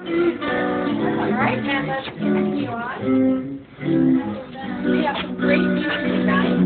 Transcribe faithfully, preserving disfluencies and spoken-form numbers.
Alright, and let's continue on. We have some great music tonight.